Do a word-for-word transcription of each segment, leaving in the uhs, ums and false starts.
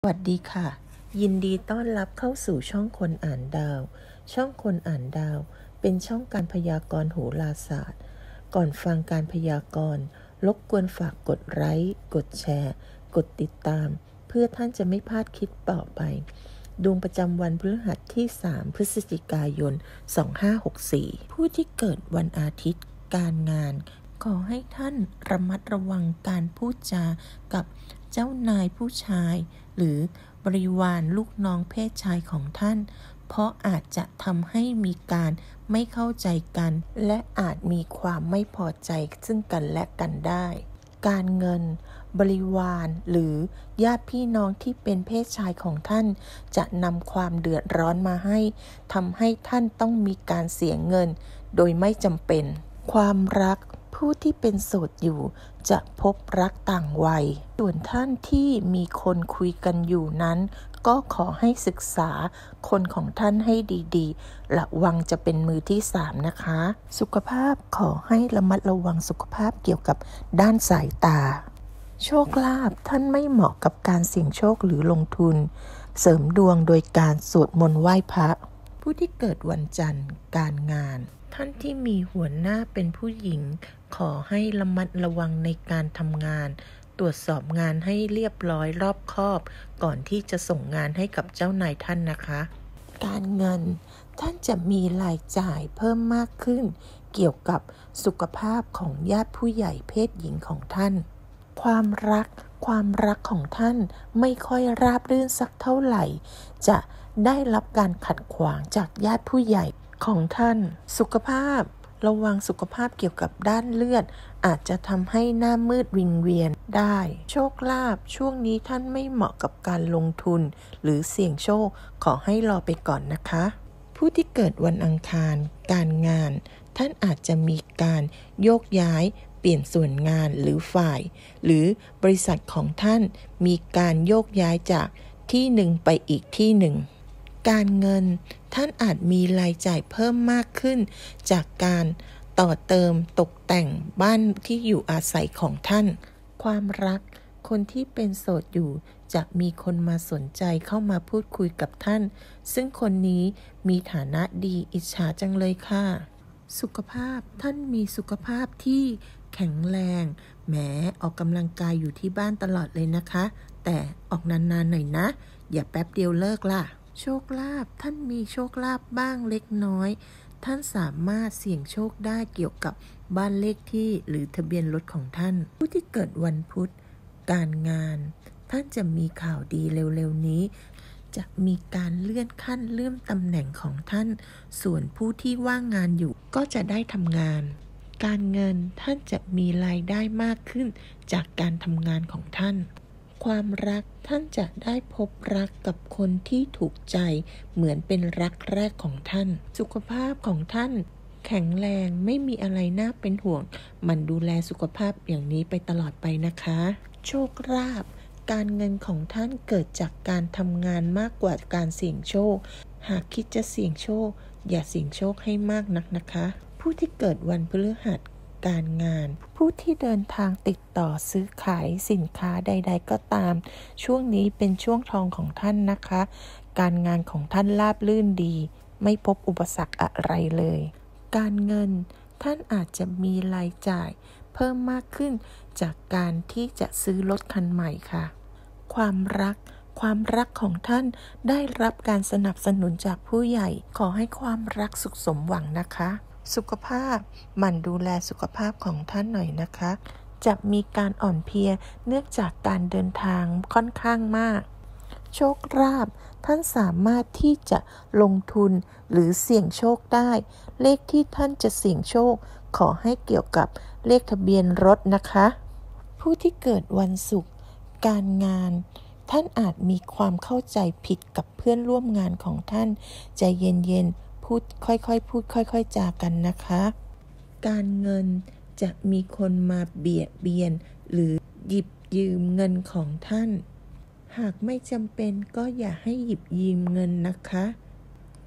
สวัสดีค่ะยินดีต้อนรับเข้าสู่ช่องคนอ่านดาวช่องคนอ่านดาวเป็นช่องการพยากรณ์โหราศาสตร์ก่อนฟังการพยากรณ์รบกวนฝากกดไลค์กดแชร์กดติดตามเพื่อท่านจะไม่พลาดคลิปต่อไปดวงประจำวันพฤหัสที่สามพฤศจิกายนสองพันห้าร้อยหกสิบสี่ผู้ที่เกิดวันอาทิตย์การงานขอให้ท่านระมัดระวังการพูดจากับเจ้านายผู้ชายหรือบริวารลูกน้องเพศชายของท่านเพราะอาจจะทำให้มีการไม่เข้าใจกันและอาจมีความไม่พอใจซึ่งกันและกันได้การเงินบริวารหรือญาติพี่น้องที่เป็นเพศชายของท่านจะนำความเดือดร้อนมาให้ทำให้ท่านต้องมีการเสียเงินโดยไม่จำเป็นความรักผู้ที่เป็นโสดอยู่จะพบรักต่างวัยส่วนท่านที่มีคนคุยกันอยู่นั้นก็ขอให้ศึกษาคนของท่านให้ดีๆระวังจะเป็นมือที่สามนะคะสุขภาพขอให้ระมัดระวังสุขภาพเกี่ยวกับด้านสายตาโชคลาภท่านไม่เหมาะกับการเสี่ยงโชคหรือลงทุนเสริมดวงโดยการสวดมนต์ไหว้พระผู้ที่เกิดวันจันทร์การงานท่านที่มีหัวหน้าเป็นผู้หญิงขอให้ระมัดระวังในการทำงานตรวจสอบงานให้เรียบร้อยรอบคอบก่อนที่จะส่งงานให้กับเจ้านายท่านนะคะการเงินท่านจะมีรายจ่ายเพิ่มมากขึ้นเกี่ยวกับสุขภาพของญาติผู้ใหญ่เพศหญิงของท่านความรักความรักของท่านไม่ค่อยราบรื่นสักเท่าไหร่จะได้รับการขัดขวางจากญาติผู้ใหญ่ของท่านสุขภาพระวังสุขภาพเกี่ยวกับด้านเลือดอาจจะทำให้หน้ามืดวิงเวียนได้โชคลาภช่วงนี้ท่านไม่เหมาะกับการลงทุนหรือเสี่ยงโชคขอให้รอไปก่อนนะคะผู้ที่เกิดวันอังคารการงานท่านอาจจะมีการโยกย้ายเปลี่ยนส่วนงานหรือฝ่ายหรือบริษัทของท่านมีการโยกย้ายจากที่หนึ่งไปอีกที่หนึ่งการเงินท่านอาจมีรายจ่ายเพิ่มมากขึ้นจากการต่อเติมตกแต่งบ้านที่อยู่อาศัยของท่านความรักคนที่เป็นโสดอยู่จะมีคนมาสนใจเข้ามาพูดคุยกับท่านซึ่งคนนี้มีฐานะดีอิจฉาจังเลยค่ะสุขภาพท่านมีสุขภาพที่แข็งแรงแหมออกกำลังกายอยู่ที่บ้านตลอดเลยนะคะแต่ออกนานๆหน่อยนะอย่าแป๊บเดียวเลิกล่ะโชคลาภท่านมีโชคลาภบ้างเล็กน้อยท่านสามารถเสี่ยงโชคได้เกี่ยวกับบ้านเลขที่หรือทะเบียนรถของท่านผู้ที่เกิดวันพุธการงานท่านจะมีข่าวดีเร็วๆนี้จะมีการเลื่อนขั้นเลื่อนตำแหน่งของท่านส่วนผู้ที่ว่างงานอยู่ก็จะได้ทำงานการเงินท่านจะมีรายได้มากขึ้นจากการทำงานของท่านความรักท่านจะได้พบรักกับคนที่ถูกใจเหมือนเป็นรักแรกของท่านสุขภาพของท่านแข็งแรงไม่มีอะไรน่าเป็นห่วงมันดูแลสุขภาพอย่างนี้ไปตลอดไปนะคะโชคลาภการเงินของท่านเกิดจากการทำงานมากกว่าการเสี่ยงโชคหากคิดจะเสี่ยงโชคอย่าเสี่ยงโชคให้มากนักนะคะผู้ที่เกิดวันพฤหัสการงานผู้ที่เดินทางติดต่อซื้อขายสินค้าใดๆก็ตามช่วงนี้เป็นช่วงทองของท่านนะคะการงานของท่านราบรื่นดีไม่พบอุปสรรคอะไรเลยการเงินท่านอาจจะมีรายจ่ายเพิ่มมากขึ้นจากการที่จะซื้อรถคันใหม่ค่ะความรักความรักของท่านได้รับการสนับสนุนจากผู้ใหญ่ขอให้ความรักสุขสมหวังนะคะสุขภาพหมั่นดูแลสุขภาพของท่านหน่อยนะคะจะมีการอ่อนเพลียเนื่องจากการเดินทางค่อนข้างมากโชคลาภท่านสามารถที่จะลงทุนหรือเสี่ยงโชคได้เลขที่ท่านจะเสี่ยงโชคขอให้เกี่ยวกับเลขทะเบียนรถนะคะผู้ที่เกิดวันศุกร์การงานท่านอาจมีความเข้าใจผิดกับเพื่อนร่วมงานของท่านใจเย็นๆพูดค่อยๆพูดค่อยๆจากันนะคะการเงินจะมีคนมาเบียดเบียนหรือหยิบยืมเงินของท่านหากไม่จำเป็นก็อย่าให้หยิบยืมเงินนะคะ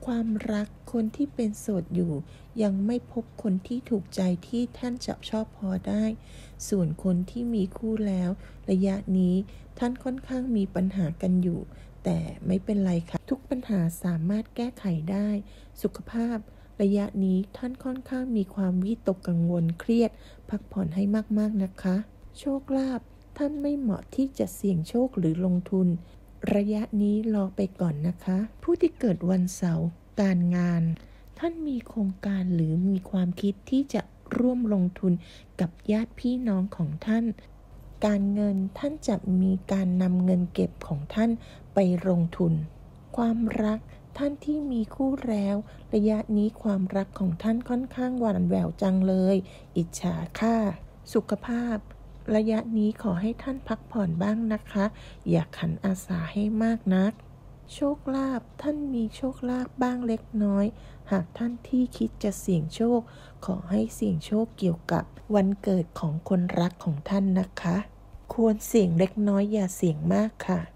ความรักคนที่เป็นโสดอยู่ยังไม่พบคนที่ถูกใจที่ท่านจะชอบพอได้ส่วนคนที่มีคู่แล้วระยะนี้ท่านค่อนข้างมีปัญหากันอยู่แต่ไม่เป็นไรค่ะทุกปัญหาสามารถแก้ไขได้สุขภาพระยะนี้ท่านค่อนข้างมีความวิตกกังวลเครียดพักผ่อนให้มากๆนะคะโชคลาภท่านไม่เหมาะที่จะเสี่ยงโชคหรือลงทุนระยะนี้รอไปก่อนนะคะผู้ที่เกิดวันเสาร์การงานท่านมีโครงการหรือมีความคิดที่จะร่วมลงทุนกับญาติพี่น้องของท่านการเงินท่านจะมีการนำเงินเก็บของท่านไปลงทุนความรักท่านที่มีคู่แล้วระยะนี้ความรักของท่านค่อนข้างหวานแหววจังเลยอิจฉาค่ะสุขภาพระยะนี้ขอให้ท่านพักผ่อนบ้างนะคะอย่าขันอาสาให้มากนักโชคลาภท่านมีโชคลาภบ้างเล็กน้อยหากท่านที่คิดจะเสี่ยงโชคขอให้เสี่ยงโชคเกี่ยวกับวันเกิดของคนรักของท่านนะคะควรเสี่ยงเล็กน้อยอย่าเสี่ยงมากค่ะ